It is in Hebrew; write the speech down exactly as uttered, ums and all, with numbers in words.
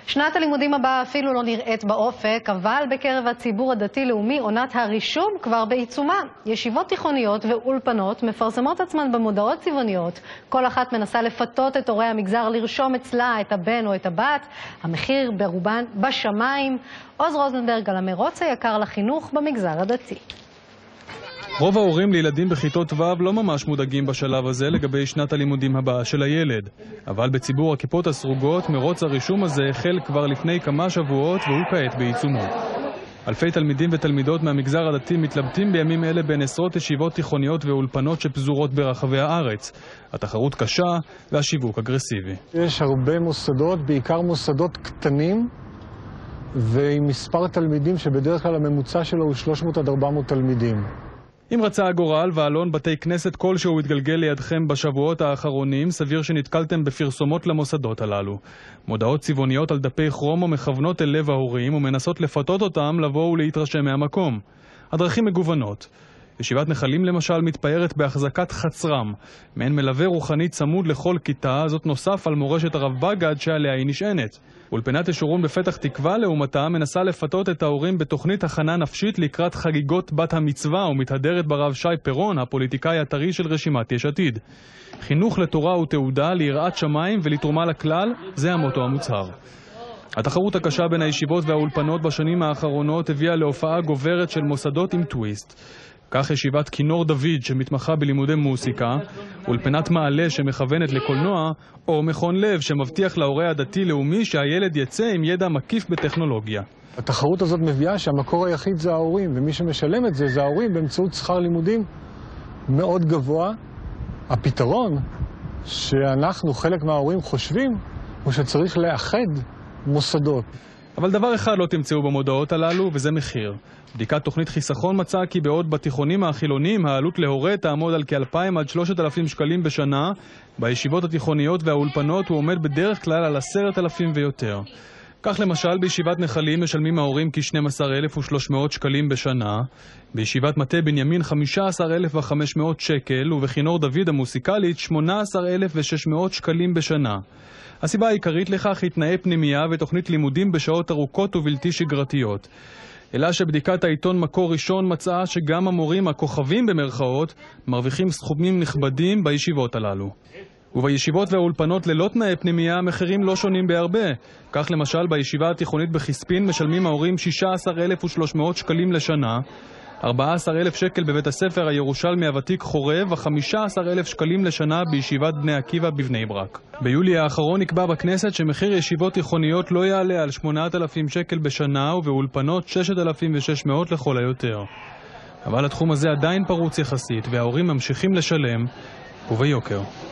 שנת הלימודים הבאה אפילו לא נראית באופק, אבל בקרב הציבור הדתי-לאומי עונת הרישום כבר בעיצומה. ישיבות תיכוניות ואולפנות מפרסמות עצמן במודעות צבעוניות. כל אחת מנסה לפתות את הורי המגזר לרשום אצלה את הבן או את הבת. המחיר ברובן בשמיים. עוז רוזנברג על המרוץ היקר לחינוך במגזר הדתי. רוב ההורים לילדים בכיתות ו' לא ממש מודאגים בשלב הזה לגבי שנת הלימודים הבאה של הילד. אבל בציבור הכיפות הסרוגות מרוץ הרישום הזה החל כבר לפני כמה שבועות והוא כעת בעיצומו. אלפי תלמידים ותלמידות מהמגזר הדתי מתלבטים בימים אלה בין עשרות ישיבות תיכוניות ואולפנות שפזורות ברחבי הארץ. התחרות קשה והשיווק אגרסיבי. יש הרבה מוסדות, בעיקר מוסדות קטנים, ועם מספר תלמידים שבדרך כלל הממוצע שלו הוא שלוש מאות עד ארבע מאות תלמידים. אם רצה הגורל ועלון בתי כנסת כלשהו התגלגל לידכם בשבועות האחרונים, סביר שנתקלתם בפרסומות למוסדות הללו. מודעות צבעוניות על דפי כרום ומכוונות אל לב ההורים ומנסות לפתות אותם לבוא ולהתרשם מהמקום. הדרכים מגוונות. ישיבת נחלים למשל מתפארת בהחזקת חצרם, מעין מלווה רוחני צמוד לכל כיתה, זאת נוסף על מורשת הרב בגד שעליה היא נשענת. אולפנת ישורון בפתח תקווה לעומתה מנסה לפתות את ההורים בתוכנית הכנה נפשית לקראת חגיגות בת המצווה ומתהדרת ברב שי פירון, הפוליטיקאי הטרי של רשימת יש עתיד. חינוך לתורה ותעודה, ליראת שמיים ולתרומה לכלל, זה המוטו המוצהר. התחרות הקשה בין הישיבות והאולפנות בשנים האחרונות הביאה להופעה גוברת של מוסדות עם טוויסט. כך ישיבת כינור דוד שמתמחה בלימודי מוסיקה, אולפנת מעלה שמכוונת לקולנוע, או מכון לב שמבטיח להורי הדתי-לאומי שהילד יצא עם ידע מקיף בטכנולוגיה. התחרות הזאת מביאה שהמקור היחיד זה ההורים, ומי שמשלם את זה זה ההורים באמצעות שכר לימודים מאוד גבוה. הפתרון שאנחנו, חלק מההורים, חושבים הוא שצריך לאחד מוסדות. אבל דבר אחד לא תמצאו במודעות הללו, וזה מחיר. בדיקת תוכנית חיסכון מצאה כי בעוד בתיכונים החילוניים העלות להורה תעמוד על כ-אלפיים עד שלושת אלפים שקלים בשנה, בישיבות התיכוניות והאולפנות הוא עומד בדרך כלל על עשרת אלפים ויותר. כך למשל בישיבת נחלים משלמים ההורים כ-שנים עשר אלף ושלוש מאות שקלים בשנה, בישיבת מטה בנימין חמישה עשר אלף וחמש מאות שקל ובכינור דוד המוסיקלית שמונה עשר אלף ושש מאות שקלים בשנה. הסיבה העיקרית לכך היא תנאי פנימייה ותוכנית לימודים בשעות ארוכות ובלתי שגרתיות. אלא שבדיקת העיתון מקור ראשון מצאה שגם המורים הכוכבים במרכאות מרוויחים סכומים נכבדים בישיבות הללו. ובישיבות והאולפנות ללא תנאי פנימייה המחירים לא שונים בהרבה. כך למשל בישיבה התיכונית בחיספין משלמים ההורים שישה עשר אלף ושלוש מאות שקלים לשנה, ארבעה עשר אלף שקל בבית הספר הירושלמי הוותיק חורב ו-חמישה עשר אלף שקלים לשנה בישיבת בני עקיבא בבני ברק. ביולי האחרון נקבע בכנסת שמחיר ישיבות תיכוניות לא יעלה על שמונת אלפים שקל בשנה ובאולפנות ששת אלפים ושש מאות לכל היותר. אבל התחום הזה עדיין פרוץ יחסית וההורים ממשיכים לשלם וביוקר.